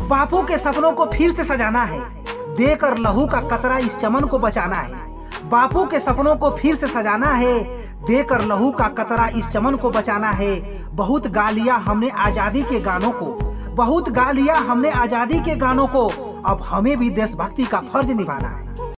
बापू के सपनों को फिर से सजाना है, देकर लहू का कतरा इस चमन को बचाना है। बापू के सपनों को फिर से सजाना है, देकर लहू का कतरा इस चमन को बचाना है। बहुत गा लिया हमने आजादी के गानों को, बहुत गा लिया हमने आजादी के गानों को, अब हमें भी देशभक्ति का फर्ज निभाना है।